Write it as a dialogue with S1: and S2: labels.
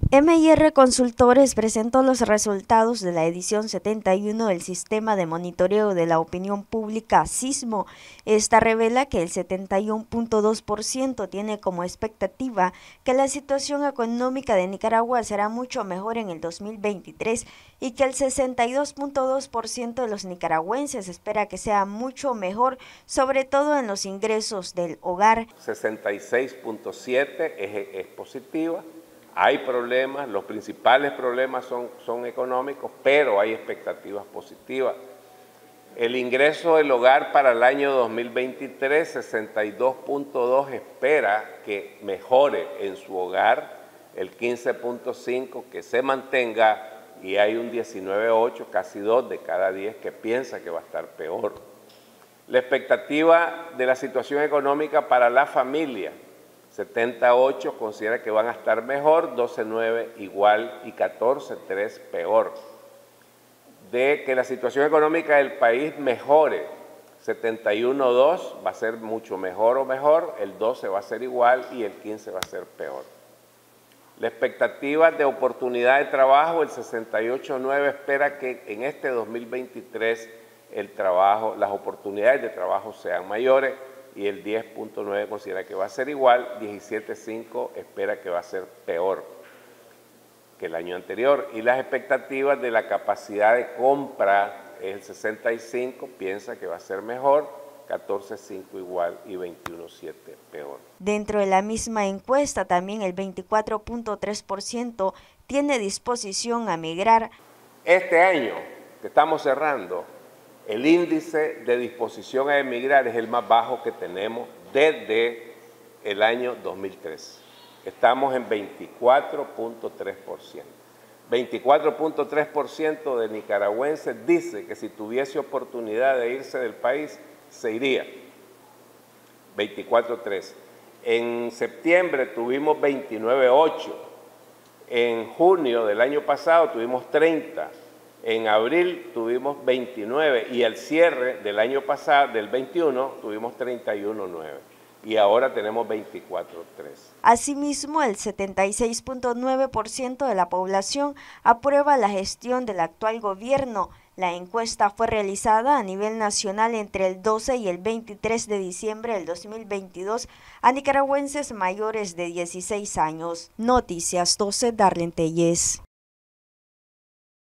S1: MIR Consultores presentó los resultados de la edición 71 del Sistema de Monitoreo de la Opinión Pública SISMO. Esta revela que el 71.2% tiene como expectativa que la situación económica de Nicaragua será mucho mejor en el 2023 y que el 62.2% de los nicaragüenses espera que sea mucho mejor, sobre todo en los ingresos del hogar.
S2: 66.7 es positiva. Hay problemas, los principales problemas son económicos, pero hay expectativas positivas. El ingreso del hogar para el año 2023, 62.2, espera que mejore en su hogar, el 15.5 que se mantenga y hay un 19.8, casi 2 de cada 10 que piensa que va a estar peor. La expectativa de la situación económica para la familia, 78 considera que van a estar mejor, 12.9 igual y 14.3 peor. De que la situación económica del país mejore, 71.2 va a ser mucho mejor o mejor, el 12 va a ser igual y el 15 va a ser peor. La expectativa de oportunidad de trabajo, el 68.9 espera que en este 2023 las oportunidades de trabajo sean mayores, y el 10.9 considera que va a ser igual, 17.5 espera que va a ser peor que el año anterior. Y las expectativas de la capacidad de compra, el 65 piensa que va a ser mejor, 14.5 igual y 21.7 peor.
S1: Dentro de la misma encuesta, también el 24.3% tiene disposición a migrar.
S2: Este año que estamos cerrando, el índice de disposición a emigrar es el más bajo que tenemos desde el año 2003. Estamos en 24.3%. 24.3% de nicaragüenses dice que si tuviese oportunidad de irse del país, se iría. 24.3%. En septiembre tuvimos 29.8%. En junio del año pasado tuvimos 30%. En abril tuvimos 29 y al cierre del año pasado, del 21, tuvimos 31.9 y ahora tenemos 24.3.
S1: Asimismo, el 76.9% de la población aprueba la gestión del actual gobierno. La encuesta fue realizada a nivel nacional entre el 12 y el 23 de diciembre del 2022 a nicaragüenses mayores de 16 años. Noticias 12, Darlene Tellez.